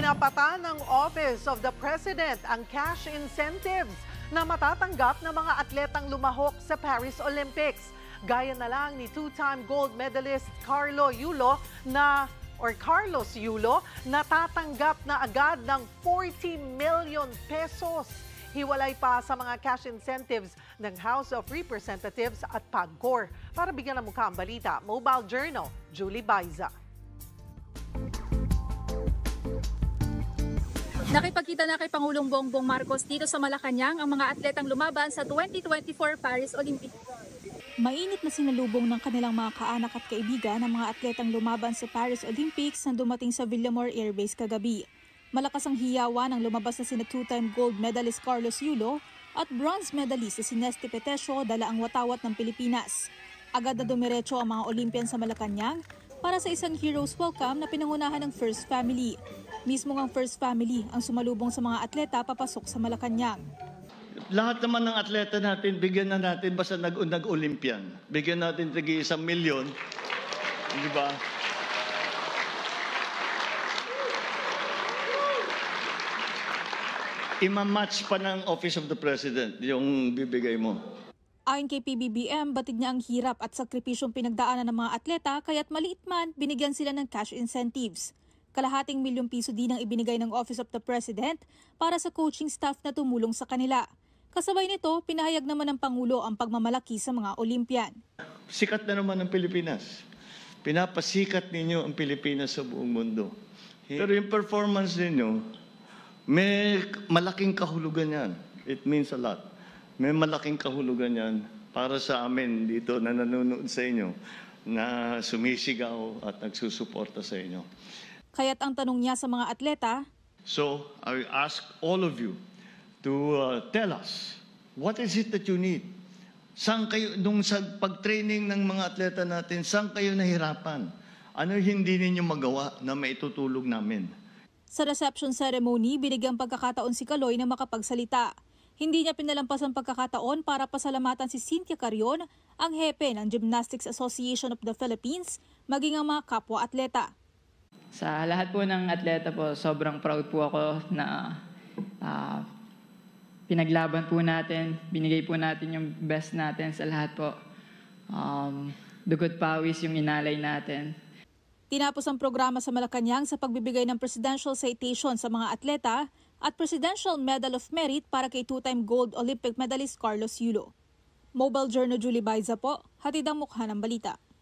Tinapatan ng Office of the President ang cash incentives na matatanggap ng mga atletang lumahok sa Paris Olympics. Gaya na lang ni two-time gold medalist Carlos Yulo na natatanggap na agad ng 40 million pesos. Hiwalay pa sa mga cash incentives ng House of Representatives at PAGCOR. Para bigyan ng mukha ang balita, Mobile Journal, Julie Baiza. Nakipagkita na kay Pangulong Bongbong Marcos dito sa Malacanang ang mga atletang lumaban sa 2024 Paris Olympics. Mainit na sinalubong ng kanilang mga kaanak at kaibigan ng mga atletang lumaban sa Paris Olympics na dumating sa Villamor Air Base kagabi. Malakas ang hiyawan ng lumabas na sina two-time gold medalist Carlos Yulo at bronze medalist na si Nesty Petesio, dala ang watawat ng Pilipinas. Agad na dumiretso ang mga Olympian sa Malacanang para sa isang hero's welcome na pinangunahan ng First Family. Mismo ang First Family ang sumalubong sa mga atleta papasok sa Malacanang. Lahat naman ng atleta natin, bigyan na natin basta nag-Olympian. Bigyan natin tig 1 milyon. Di ba? Ima-match pa ng Office of the President yung bibigay mo. Ayon kay PBBM, batid niya ang hirap at sakripisyong pinagdaanan ng mga atleta kaya't maliit man, binigyan sila ng cash incentives. Kalahating milyong piso din ang ibinigay ng Office of the President para sa coaching staff na tumulong sa kanila. Kasabay nito, pinahayag naman ng Pangulo ang pagmamalaki sa mga Olympian. Sikat na naman ang Pilipinas. Pinapasikat ninyo ang Pilipinas sa buong mundo. Pero yung performance ninyo, may malaking kahulugan yan. It means a lot. May malaking kahulugan yan para sa amin dito na nanonood sa inyo, na sumisigaw at nagsusuporta sa inyo. Kaya't ang tanong niya sa mga atleta, so I ask all of you to tell us, what is it that you need? Saan kayo, nung sa pag-training ng mga atleta natin, saan kayo nahirapan? Ano hindi ninyo magawa na maitutulog namin? Sa reception ceremony, binigyang pagkakataon si Kaloy na makapagsalita. Hindi niya pinalampas ang pagkakataon para pasalamatan si Cynthia Carion, ang hepe ng Gymnastics Association of the Philippines, maging ang mga kapwa-atleta. Sa lahat po ng atleta po, sobrang proud po ako na pinaglaban po natin, binigay po natin yung best natin sa lahat po. Dugot pawis yung inalay natin. Tinapos ang programa sa Malacanang sa pagbibigay ng Presidential Citation sa mga atleta at Presidential Medal of Merit para kay two-time gold Olympic medalist Carlos Yulo. Mobile Journal, Julie Baiza po, hatid ang mukha ng balita.